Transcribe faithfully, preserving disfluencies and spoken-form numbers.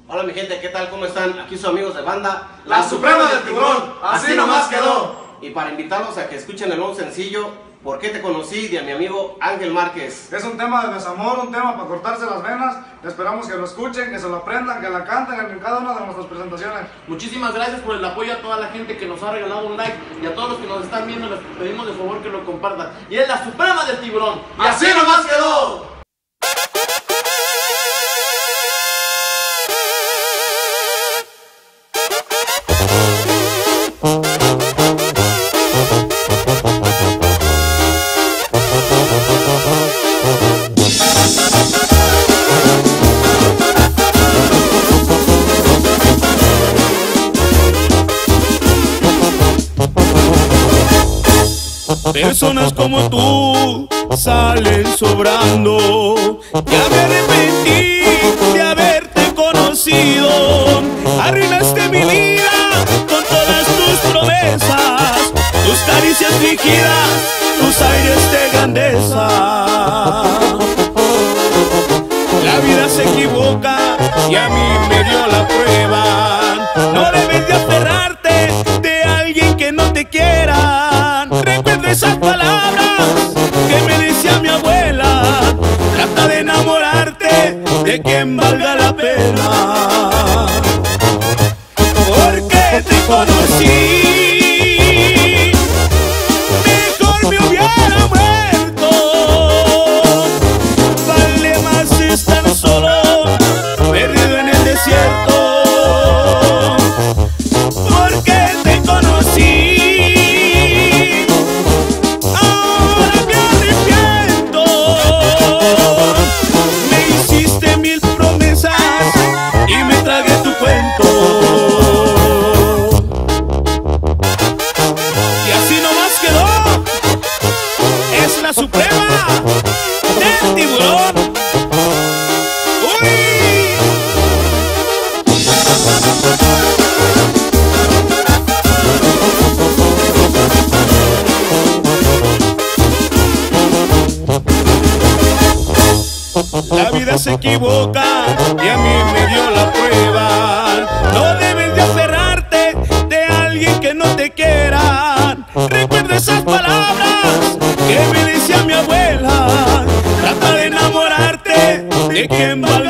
Hola mi gente, ¿qué tal? ¿Cómo están? Aquí sus amigos de banda La, La Suprema del Tiburón, así nomás quedó. Y para invitarlos a que escuchen el nuevo sencillo ¿Por qué te conocí? De mi amigo Ángel Márquez. Es un tema de desamor, un tema para cortarse las venas. Esperamos que lo escuchen, que se lo aprendan, que la canten en cada una de nuestras presentaciones. Muchísimas gracias por el apoyo a toda la gente que nos ha regalado un like y a todos los que nos están viendo les pedimos de favor que lo compartan. Y es La Suprema del Tiburón. Y así nomás quedó. Personas como tú salen sobrando. Ya me arrepentí de haberte conocido. Arruinaste mi vida con todas tus promesas, tus caricias fingidas, tus aires de grandeza. La vida se equivoca y a mí me dio la prueba. No debes de aferrarte de alguien que no te quiera. Recuerda esas palabras que me decía mi abuela. Trata de enamorarte de quien valga la pena. Porque te conocí, mejor me hubiera muerto. Vale más estar solo, perdido en el desierto. Porque te conocí. La Suprema del Tiburón. ¡Uy! La vida se equivoca y a mí me dio la prueba. No debes de aferrarte de alguien que no te quiera. Recuerda esas palabras que me decía mi abuela. Trata de enamorarte de quien valga